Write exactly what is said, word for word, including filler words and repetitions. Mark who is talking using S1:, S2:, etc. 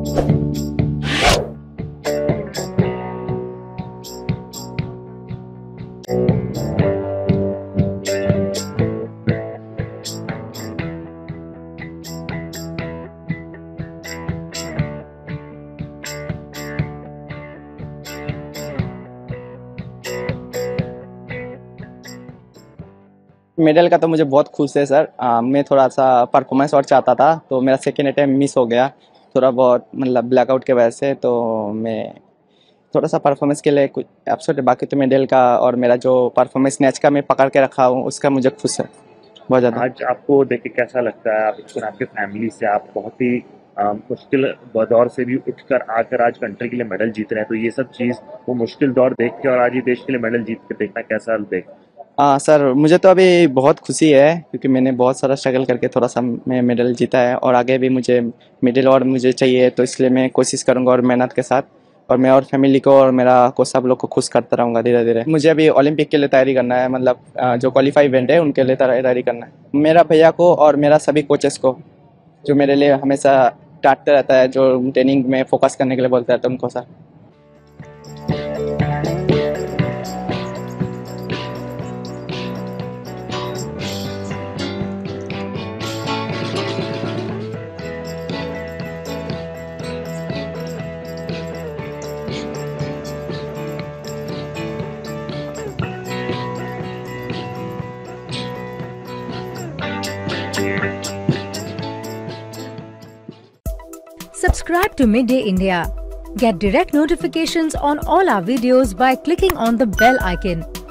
S1: Medal का तो मुझे बहुत खुश है सर। आ, मैं थोड़ा सा परफॉर्मेंस और चाहता था, तो मेरा सेकेंड अटैम्प्ट मिस हो गया थोड़ा बहुत, मतलब ब्लैकआउट की वजह से। तो मैं थोड़ा सा परफॉर्मेंस के लिए कुछ अपसेट है, बाकी तो मेडल का और मेरा जो परफॉर्मेंस मैच का मैं पकड़ के रखा हूँ उसका मुझे खुश है बहुत ज़्यादा।
S2: आज आपको देख के कैसा लगता है? आप एक आपके फैमिली से आप बहुत ही अ, मुश्किल दौर से भी उठकर आकर आज कंट्री के लिए मेडल जीत रहे हैं, तो ये सब चीज़ वो मुश्किल दौर देख के और आज ये देश के लिए मेडल जीत के देखना कैसा देख?
S1: हाँ सर, मुझे तो अभी बहुत खुशी है क्योंकि मैंने बहुत सारा स्ट्रगल करके थोड़ा सा मैं मेडल जीता है, और आगे भी मुझे मेडल और मुझे चाहिए, तो इसलिए मैं कोशिश करूँगा और मेहनत के साथ, और मैं और फैमिली को और मेरा को सब लोग को खुश करता रहूँगा धीरे धीरे। मुझे अभी ओलंपिक के लिए तैयारी करना है, मतलब अ, जो क्वालिफाई इवेंट है उनके लिए तैयारी करना है। मेरा भैया को और मेरा सभी कोचेस को, जो मेरे लिए हमेशा डांटते रहता है, जो ट्रेनिंग में फोकस करने के लिए बोलता है, तो उनको sir.
S3: Subscribe to Midday India. Get direct notifications on all our videos by clicking on the bell icon.